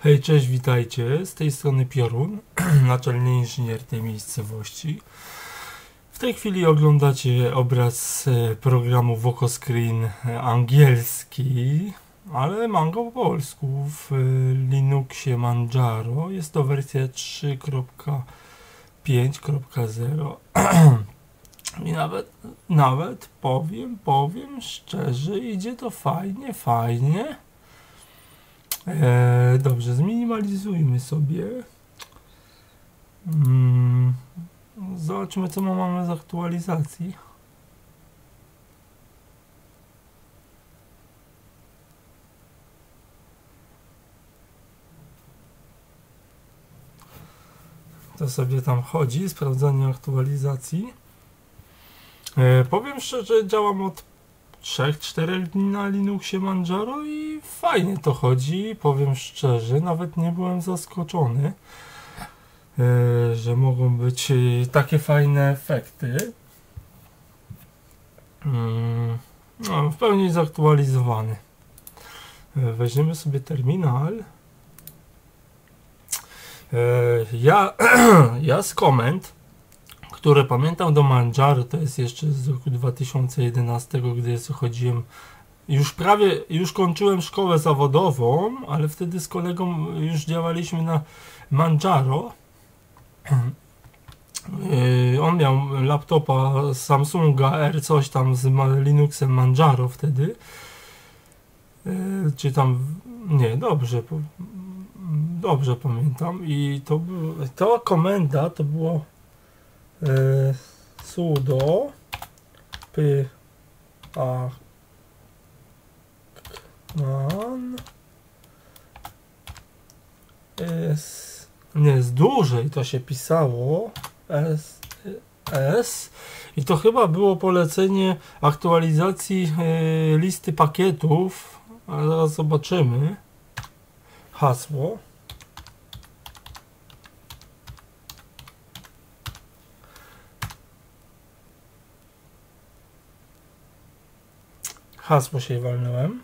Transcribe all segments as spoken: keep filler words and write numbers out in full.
Hej, cześć, witajcie. Z tej strony Piorun, naczelny inżynier tej miejscowości. W tej chwili oglądacie obraz programu Vocoscreen angielski, ale mam go po polsku w Linuxie Manjaro. Jest to wersja trzy kropka pięć kropka zero. I nawet, nawet powiem, powiem szczerze, idzie to fajnie, fajnie. E, dobrze, zminimalizujmy sobie. Hmm, zobaczmy, co my mamy z aktualizacji. To sobie tam chodzi, sprawdzanie aktualizacji. E, powiem szczerze, działam od trzech czterech dni na Linuxie Manjaro i fajnie to chodzi, powiem szczerze, nawet nie byłem zaskoczony, e, że mogą być e, takie fajne efekty. Mm, no, w pełni zaktualizowany. E, weźmiemy sobie terminal. E, ja, ja z komend, które pamiętam do Manjaro, to jest jeszcze z roku dwa tysiące jedenastego, gdy chodziłem, już prawie, już kończyłem szkołę zawodową, ale wtedy z kolegą już działaliśmy na Manjaro. Yy, on miał laptopa Samsunga R coś tam z Linuxem Manjaro wtedy. Yy, czy tam, nie, dobrze, dobrze pamiętam. I to, to komenda to było Yy, sudo p a man s, nie, z dłużej to się pisało s, s i to chyba było polecenie aktualizacji yy, listy pakietów, a zaraz zobaczymy hasło. Hasło się walnąłem.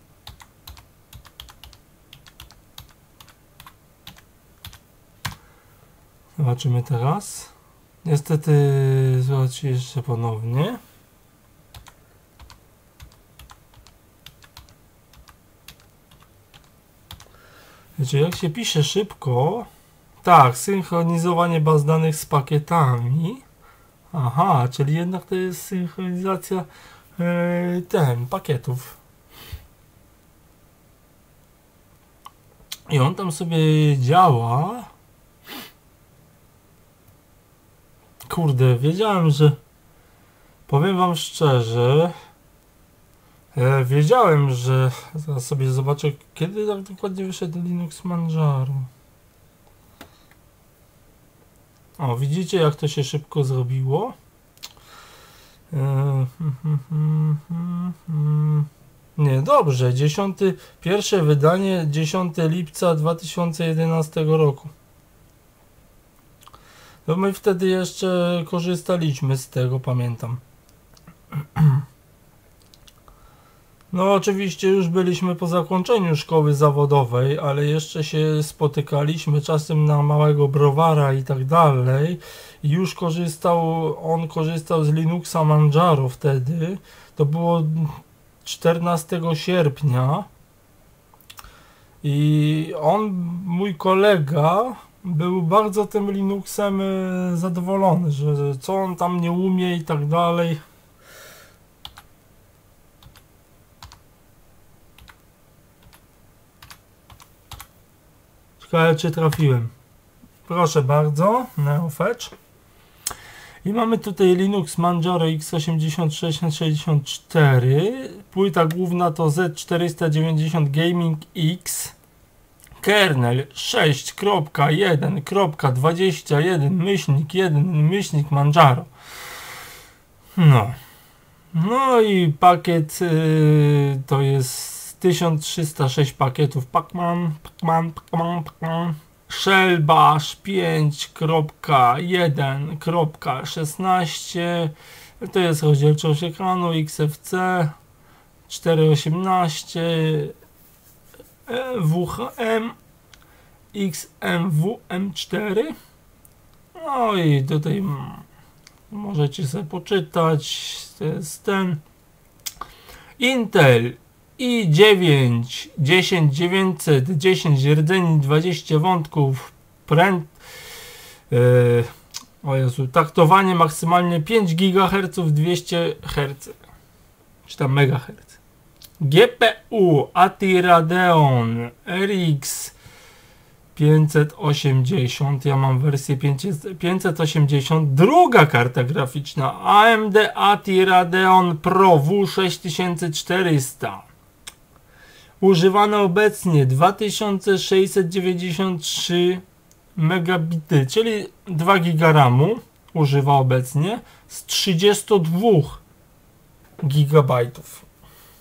Zobaczymy teraz. Niestety zobaczcie jeszcze ponownie. Wiecie, jak się pisze szybko, tak, synchronizowanie baz danych z pakietami. Aha, czyli jednak to jest synchronizacja ten, pakietów. I on tam sobie działa. Kurde, wiedziałem, że powiem wam szczerze, e, wiedziałem, że zaraz sobie zobaczę, kiedy tak dokładnie wyszedł Linux Manjaro. O, widzicie, jak to się szybko zrobiło? Nie, dobrze, dziesiąty, pierwsze wydanie dziesiątego lipca dwa tysiące jedenastego roku. No my wtedy jeszcze korzystaliśmy z tego, pamiętam. No oczywiście już byliśmy po zakończeniu szkoły zawodowej, ale jeszcze się spotykaliśmy czasem na małego browara i tak dalej. I już korzystał, on korzystał z Linuxa Manjaro wtedy. To było czternastego sierpnia. I on, mój kolega, był bardzo tym Linuxem zadowolony, że co on tam nie umie i tak dalej. Ciekawe, czy trafiłem. Proszę bardzo, NeoFetch. I mamy tutaj Linux Manjaro x osiemdziesiąt sześć sześćdziesiąt cztery. Płyta główna to Z czterysta dziewięćdziesiąt Gaming X. Kernel sześć kropka jeden kropka dwadzieścia jeden myślnik jeden myślnik Manjaro. No. No i pakiet yy, to jest tysiąc trzysta sześć pakietów Pacman, Pacman, Pacman, Pacman. Shell Bash pięć kropka jeden kropka szesnaście. To jest rozdzielczość ekranu X F C czterysta osiemnaście W H M X M W M cztery. No i tutaj możecie sobie poczytać. To jest ten Intel i dziewięć dziesięć dziewięćset dziesięć rdzeni dwadzieścia wątków pręd yy, o Jezu, taktowanie maksymalnie pięć gigaherców dwieście herców czy tam megaherców. G P U A T I Radeon R X pięćset osiemdziesiąt, ja mam wersję pięćset osiemdziesiąt. Druga karta graficzna A M D A T I Radeon Pro W sześć tysięcy czterysta, używane obecnie dwa tysiące sześćset dziewięćdziesiąt trzy megabity, czyli dwa giga ramu używa obecnie z trzydziestu dwóch gigabajtów.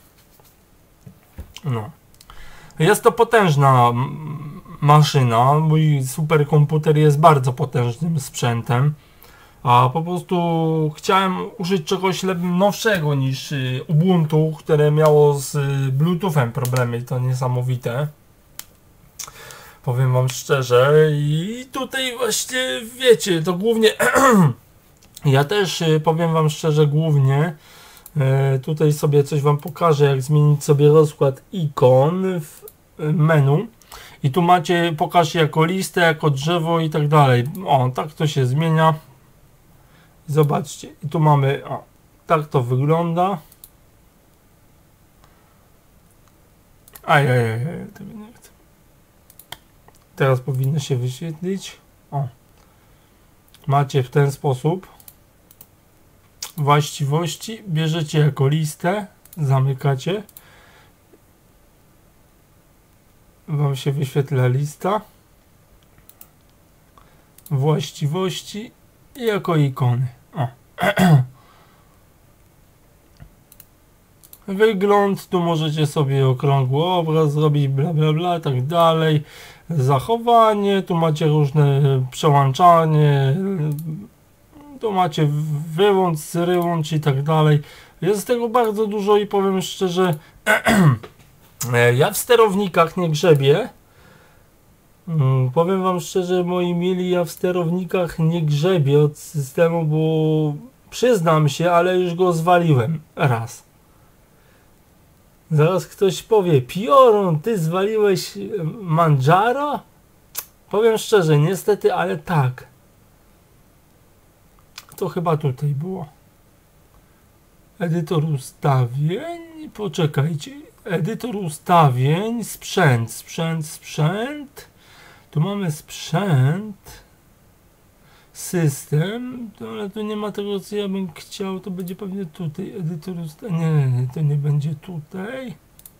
No. Jest to potężna maszyna. Mój superkomputer jest bardzo potężnym sprzętem, a po prostu chciałem użyć czegoś nowszego niż Ubuntu, które miało z Bluetoothem problemy, to niesamowite. Powiem wam szczerze, i tutaj właśnie wiecie, to głównie ja też powiem wam szczerze, głównie tutaj sobie coś wam pokażę, jak zmienić sobie rozkład ikon w menu. I tu macie, pokaż jako listę, jako drzewo i tak dalej. O, tak to się zmienia. Zobaczcie, i tu mamy, o, tak to wygląda. Ajajaj, tego nie chcę. Teraz powinno się wyświetlić. O, macie w ten sposób właściwości, bierzecie jako listę, zamykacie, wam się wyświetla lista, właściwości i jako ikony. O. Wygląd, tu możecie sobie okrągły obraz zrobić, bla bla bla, tak dalej. Zachowanie, tu macie różne przełączanie, tu macie wyłącz, zryłącz i tak dalej. Jest tego bardzo dużo i powiem szczerze, ja w sterownikach nie grzebię. Hmm, powiem wam szczerze, moi mili, ja w sterownikach nie grzebię od systemu, bo przyznam się, ale już go zwaliłem raz. Zaraz ktoś powie, Piorun, ty zwaliłeś Manjaro? Powiem szczerze, niestety, ale tak. To chyba tutaj było. Edytor ustawień, poczekajcie. Edytor ustawień, sprzęt, sprzęt, sprzęt. Tu mamy sprzęt, system, to, ale tu nie ma tego, co ja bym chciał, to będzie pewnie tutaj. Edytor ustawień, nie, nie, nie, to nie będzie tutaj.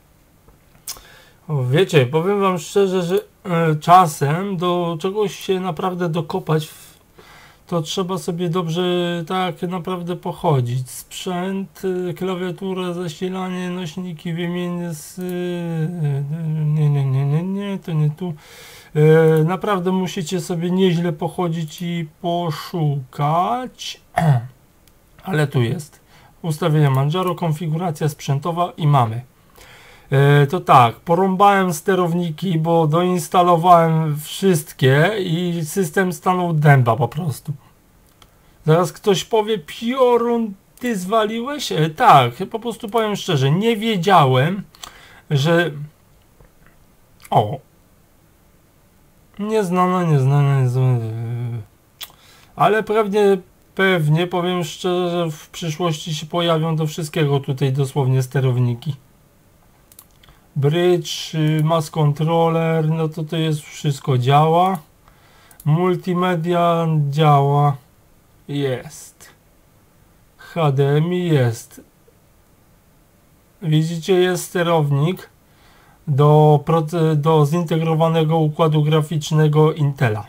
O, wiecie, powiem wam szczerze, że e, czasem do czegoś się naprawdę dokopać, w, to trzeba sobie dobrze tak naprawdę pochodzić. Sprzęt, klawiatura, zasilanie, nośniki wymienne z... Nie, nie, nie, nie, nie, to nie tu. E, naprawdę musicie sobie nieźle pochodzić i poszukać. Ale tu jest. Ustawienia Manjaro, konfiguracja sprzętowa i mamy. E, to tak, porąbałem sterowniki, bo doinstalowałem wszystkie i system stanął dęba po prostu. Zaraz ktoś powie, Piorun, ty zwaliłeś? E, tak, po prostu powiem szczerze, nie wiedziałem, że... O! Nieznana, nieznana, nieznana... Ale pewnie, pewnie, powiem szczerze, że w przyszłości się pojawią do wszystkiego tutaj dosłownie sterowniki. Bridge, mass controller, no to to jest wszystko działa. Multimedia działa. Jest. H D M I jest. Widzicie, jest sterownik do, do zintegrowanego układu graficznego Intela.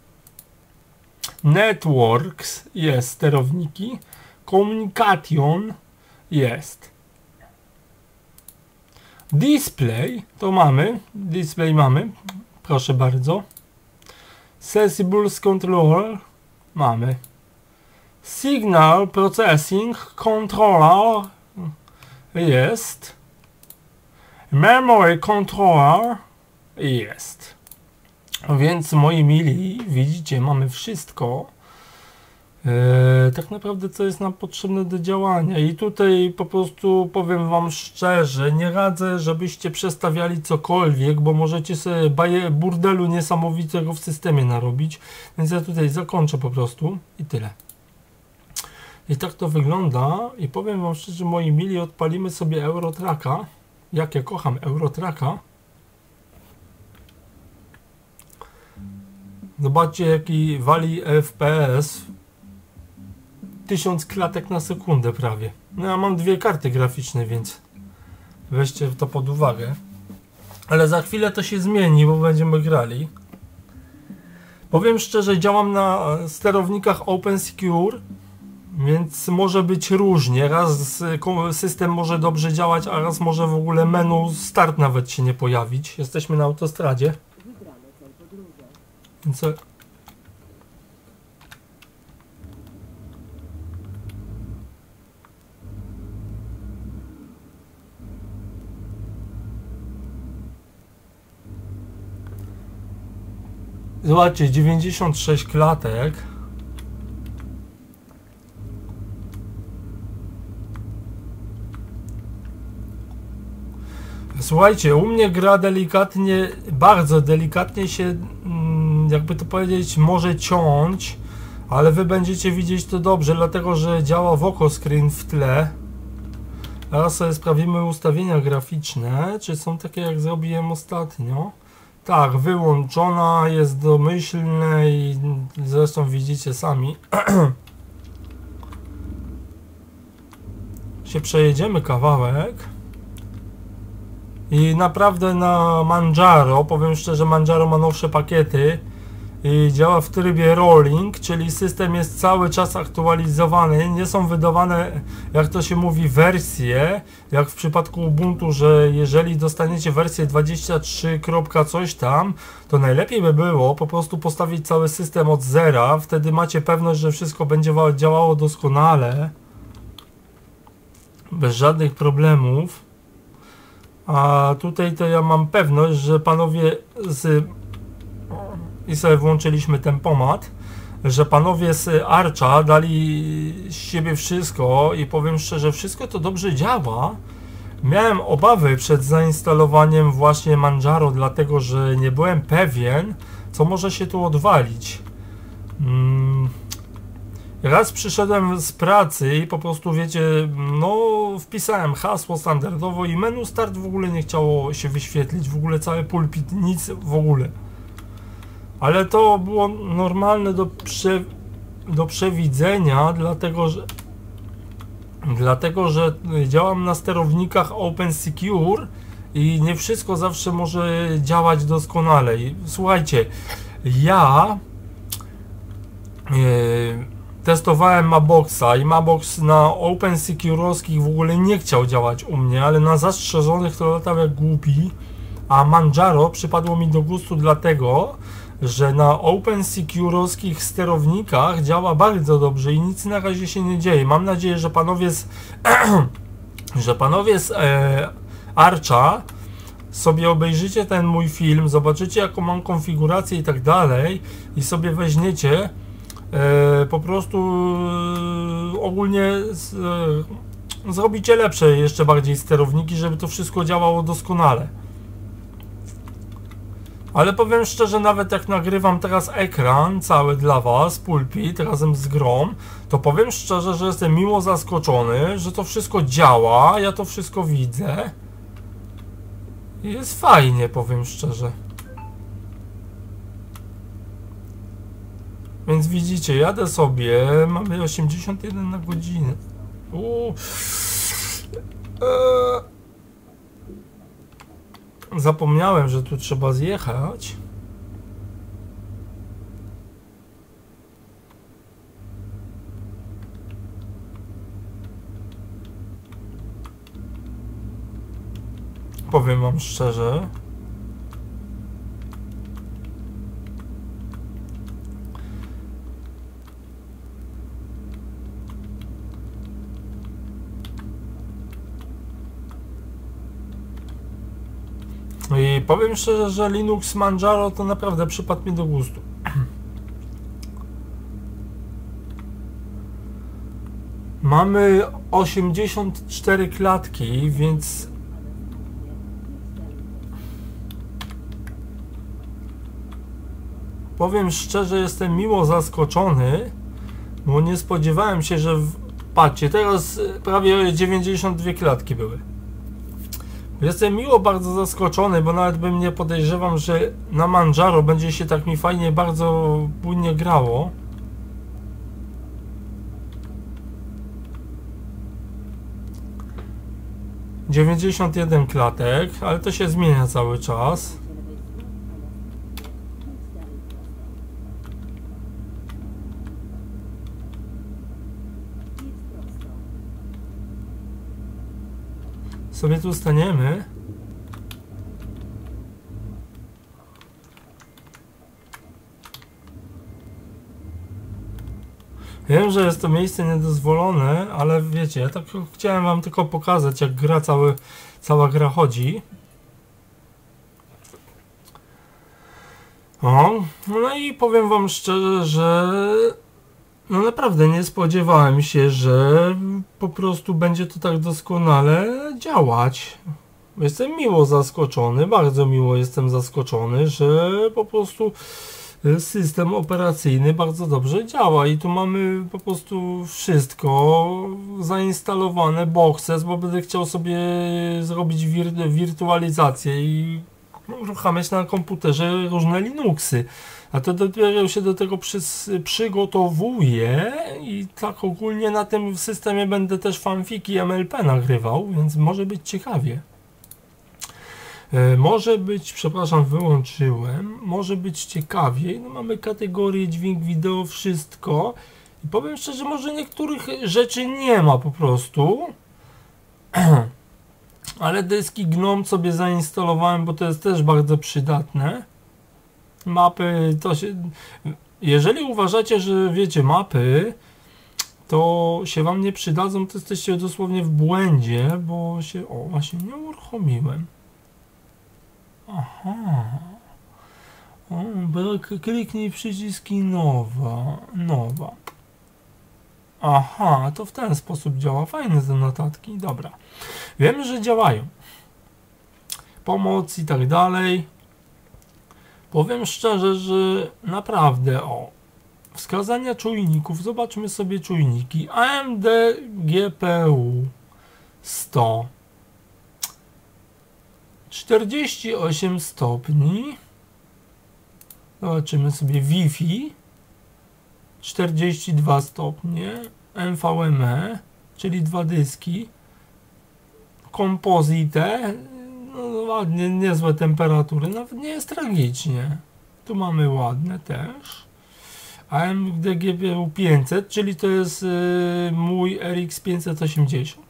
Networks jest sterowniki. Communication jest. Display to mamy, display mamy, proszę bardzo. Sensibles Controller mamy. Signal Processing Controller jest. Memory Controller jest. Więc moi mili, widzicie, mamy wszystko. Eee, tak naprawdę co jest nam potrzebne do działania i tutaj po prostu powiem wam szczerze, nie radzę, żebyście przestawiali cokolwiek, bo możecie sobie baje, burdelu niesamowitego w systemie narobić, więc ja tutaj zakończę po prostu i tyle. I tak to wygląda i powiem wam szczerze, moi mili, odpalimy sobie Eurotracka, jak ja kocham Eurotracka. Zobaczcie jaki wali F P S. tysiąc klatek na sekundę prawie. No ja mam dwie karty graficzne, więc weźcie to pod uwagę. Ale za chwilę to się zmieni, bo będziemy grali. Powiem szczerze, działam na sterownikach OpenSecure, więc może być różnie. Raz system może dobrze działać, a raz może w ogóle menu start nawet się nie pojawić. Jesteśmy na autostradzie. Więc zobaczcie, dziewięćdziesiąt sześć klatek. Słuchajcie, u mnie gra delikatnie, bardzo delikatnie się, jakby to powiedzieć, może ciąć, ale wy będziecie widzieć to dobrze, dlatego że działa voco screen w tle. Teraz sobie sprawimy ustawienia graficzne, czy są takie jak zrobiłem ostatnio. Tak, wyłączona, jest domyślne i zresztą widzicie sami. się przejedziemy kawałek. I naprawdę na Manjaro, powiem szczerze, Manjaro ma nowsze pakiety i działa w trybie rolling, czyli system jest cały czas aktualizowany, nie są wydawane, jak to się mówi, wersje, jak w przypadku Ubuntu, że jeżeli dostaniecie wersję dwadzieścia trzy. coś tam, to najlepiej by było po prostu postawić cały system od zera, wtedy macie pewność, że wszystko będzie działało doskonale, bez żadnych problemów. A tutaj to ja mam pewność, że panowie z... i sobie włączyliśmy tempomat, że panowie z Archa dali z siebie wszystko i powiem szczerze, wszystko to dobrze działa. Miałem obawy przed zainstalowaniem właśnie Manjaro, dlatego że nie byłem pewien, co może się tu odwalić. Hmm. Raz przyszedłem z pracy i po prostu, wiecie, no wpisałem hasło standardowo i menu start w ogóle nie chciało się wyświetlić, w ogóle cały pulpit, nic w ogóle. Ale to było normalne do, prze, do przewidzenia, dlatego że dlatego, że działam na sterownikach OpenSecure i nie wszystko zawsze może działać doskonale. I słuchajcie, ja yy, testowałem Maboxa i Mabox na OpenSecure'owskich w ogóle nie chciał działać u mnie, ale na zastrzeżonych to latał jak głupi, a Manjaro przypadło mi do gustu dlatego, że na OpenSecure'owskich sterownikach działa bardzo dobrze i nic na razie się nie dzieje. Mam nadzieję, że panowie z, że panowie z e, Archa sobie obejrzycie ten mój film, zobaczycie jaką mam konfigurację i tak dalej i sobie weźmiecie e, po prostu e, ogólnie z, e, zrobicie lepsze jeszcze bardziej sterowniki, żeby to wszystko działało doskonale. Ale powiem szczerze, nawet jak nagrywam teraz ekran cały dla was, pulpit razem z grą, to powiem szczerze, że jestem miło zaskoczony, że to wszystko działa, ja to wszystko widzę. I jest fajnie, powiem szczerze. Więc widzicie, jadę sobie, mamy osiemdziesiąt jeden na godzinę. Uuu. Eee. Zapomniałem, że tu trzeba zjechać. Powiem wam szczerze. I powiem szczerze, że Linux Manjaro to naprawdę przypadł mi do gustu. Mamy osiemdziesiąt cztery klatki, więc powiem szczerze, jestem miło zaskoczony, bo nie spodziewałem się, że w... patrzcie, teraz prawie dziewięćdziesiąt dwie klatki były. Jestem miło bardzo zaskoczony, bo nawet bym nie podejrzewam, że na Manjaro będzie się tak mi fajnie, bardzo płynnie grało. dziewięćdziesiąt jeden klatek, ale to się zmienia cały czas. Sobie tu staniemy. Wiem, że jest to miejsce niedozwolone, ale wiecie, ja tak chciałem wam tylko pokazać, jak gra cały, cała gra chodzi. O, no i powiem wam szczerze, że no naprawdę nie spodziewałem się, że po prostu będzie to tak doskonale działać. Jestem miło zaskoczony, bardzo miło jestem zaskoczony, że po prostu system operacyjny bardzo dobrze działa i tu mamy po prostu wszystko zainstalowane, Boxes, bo będę chciał sobie zrobić wir wirtualizację i uruchamiać na komputerze różne Linuxy. A to dopiero się do tego przy, przygotowuję i tak ogólnie na tym systemie będę też fanfiki M L P nagrywał, więc może być ciekawie. E, może być, przepraszam, wyłączyłem, może być ciekawiej. No, mamy kategorię dźwięk, wideo, wszystko. I powiem szczerze, może niektórych rzeczy nie ma po prostu. Ale dyski Gnome sobie zainstalowałem, bo to jest też bardzo przydatne. Mapy, to się... Jeżeli uważacie, że wiecie, mapy to się wam nie przydadzą, to jesteście dosłownie w błędzie, bo się... O, właśnie nie uruchomiłem. Aha. O, kliknij przyciski nowa. Nowa. Aha, to w ten sposób działa. Fajne te notatki. Dobra. Wiemy, że działają. Pomoc i tak dalej. Powiem szczerze, że naprawdę, o, wskazania czujników, zobaczmy sobie czujniki. A M D G P U sto, czterdzieści osiem stopni, zobaczymy sobie Wi-Fi, czterdzieści dwa stopnie, N V M e, czyli dwa dyski, Composite, no ładnie, niezłe temperatury, nawet nie jest tragicznie. Tu mamy ładne też. A M D G P U pięćset, czyli to jest yy, mój R X pięćset osiemdziesiąt.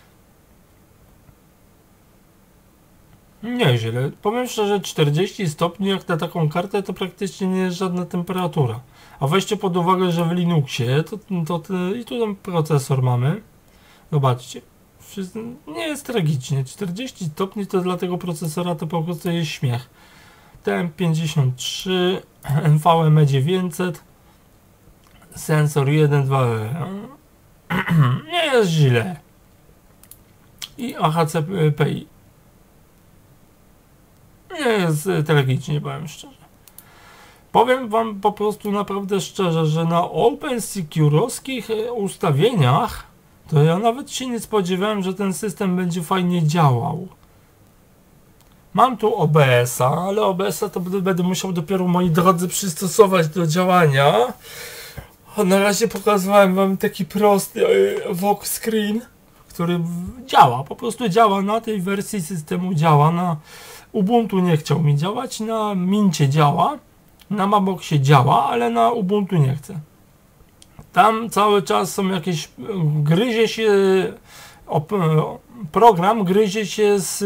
Nieźle. Powiem szczerze, czterdzieści stopni jak na taką kartę to praktycznie nie jest żadna temperatura. A weźcie pod uwagę, że w Linuxie to, to, to i tu tam procesor mamy. Zobaczcie. Nie jest tragicznie. czterdzieści stopni to dla tego procesora to po prostu jest śmiech. T M pięćdziesiąt trzy, N V M e dziewięćset, sensor jeden dwa E. Nie jest źle. I A H C P I. Nie jest tragicznie, powiem szczerze. Powiem wam po prostu naprawdę szczerze, że na OpenSecure'owskich ustawieniach to ja nawet się nie spodziewałem, że ten system będzie fajnie działał. Mam tu O B S a, ale O B S a to będę musiał dopiero, moi drodzy, przystosować do działania. A na razie pokazywałem wam taki prosty Vox Screen, który działa, po prostu działa na tej wersji systemu, działa na Ubuntu nie chciał mi działać, na Mincie działa, na Maboxie działa, ale na Ubuntu nie chce. Tam cały czas są jakieś, gryzie się, op, program gryzie się z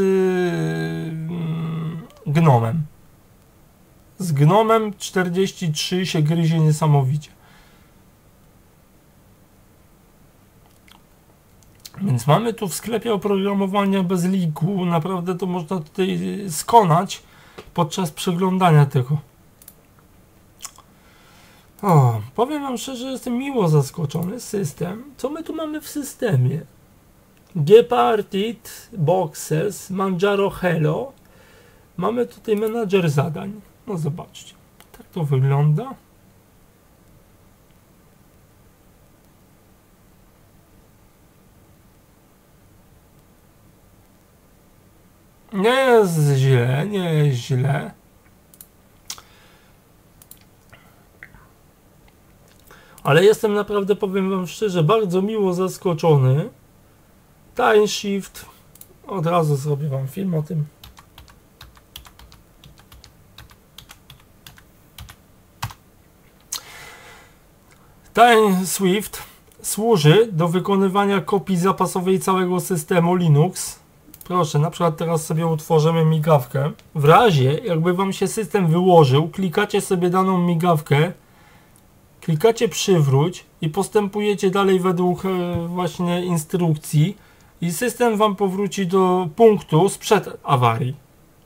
yy, Gnomem. Z Gnomem czterdzieści trzy się gryzie niesamowicie. Więc mamy tu w sklepie oprogramowania bez linku. Naprawdę to można tutaj skonać podczas przeglądania tego. O, powiem wam szczerze, jestem miło zaskoczony. System. Co my tu mamy w systemie? Gepartit, Boxes, Manjaro Hello. Mamy tutaj menadżer zadań. No zobaczcie. Tak to wygląda. Nie jest źle, nie jest źle. Ale jestem naprawdę, powiem wam szczerze, bardzo miło zaskoczony. Time Shift. Od razu zrobię wam film o tym. Time Swift służy do wykonywania kopii zapasowej całego systemu Linux. Proszę, na przykład teraz sobie utworzymy migawkę. W razie, jakby wam się system wyłożył, klikacie sobie daną migawkę, klikacie przywróć i postępujecie dalej według e, właśnie instrukcji i system wam powróci do punktu sprzed awarii.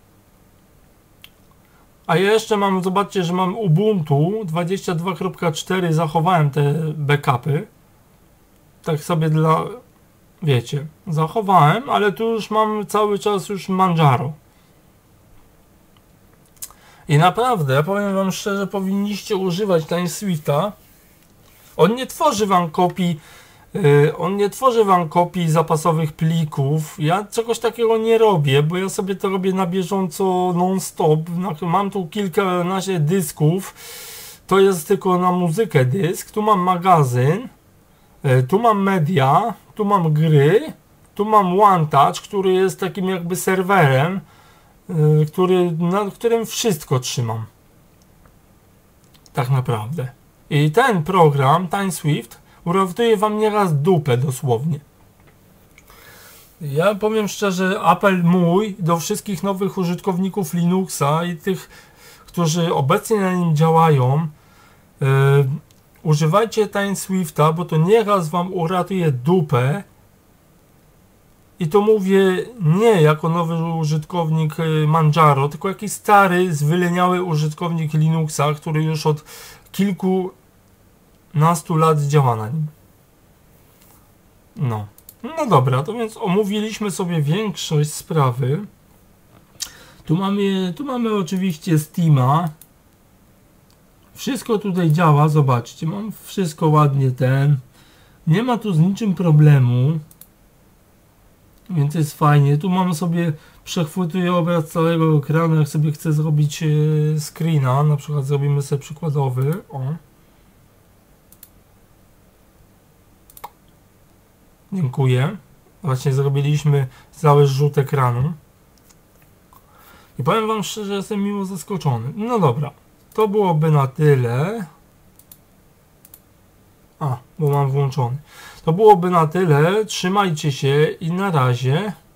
A ja jeszcze mam, zobaczcie, że mam Ubuntu dwadzieścia dwa kropka cztery, zachowałem te backupy. Tak sobie dla, wiecie, zachowałem, ale tu już mam cały czas już Manjaro. I naprawdę, powiem wam szczerze, powinniście używać Time Swifta. On nie tworzy wam kopii, yy, on nie tworzy wam kopii zapasowych plików. Ja czegoś takiego nie robię, bo ja sobie to robię na bieżąco non-stop. Mam tu kilkanaście dysków. To jest tylko na muzykę dysk. Tu mam magazyn. Yy, tu mam media. Tu mam gry. Tu mam OneTouch, który jest takim jakby serwerem, yy, który, na którym wszystko trzymam. Tak naprawdę. I ten program, Time Swift, uratuje wam nieraz dupę dosłownie. Ja powiem szczerze, apel mój do wszystkich nowych użytkowników Linuxa i tych, którzy obecnie na nim działają, yy, używajcie Time Swifta, bo to nieraz wam uratuje dupę. I to mówię nie jako nowy użytkownik Manjaro, tylko jakiś stary, zwyleniały użytkownik Linuxa, który już od kilkunastu lat działa na nim. No. No dobra, to więc omówiliśmy sobie większość sprawy. Tu mamy, tu mamy oczywiście Steama. Wszystko tutaj działa, zobaczcie, mam wszystko ładnie ten. Nie ma tu z niczym problemu. Więc jest fajnie. Tu mam sobie, przechwytuję obraz całego ekranu, jak sobie chcę zrobić yy, screena, na przykład zrobimy sobie przykładowy. O. Dziękuję. Właśnie zrobiliśmy cały zrzut ekranu. I powiem wam szczerze, jestem miło zaskoczony. No dobra, to byłoby na tyle. A, bo mam włączony. To byłoby na tyle. Trzymajcie się i na razie.